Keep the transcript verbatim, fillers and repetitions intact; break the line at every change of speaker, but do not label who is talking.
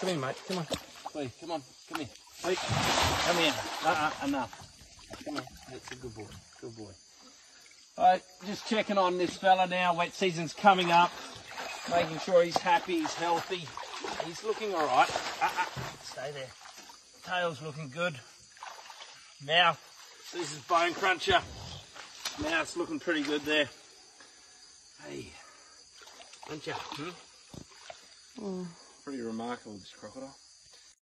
Come in, mate. Come on.
Wait, come on. Come here.
Wait.
Come here. Uh-uh, enough. Come on. That's a good boy. Good boy. Alright, just checking on this fella now. Wet season's coming up. Making sure he's happy, he's healthy. He's looking alright. Uh-uh. Stay there. Tail's looking good. Mouth. This is bone cruncher. Mouth's looking pretty good there. Hey. Aren't you? Hmm?
Mm. Pretty remarkable, this crocodile.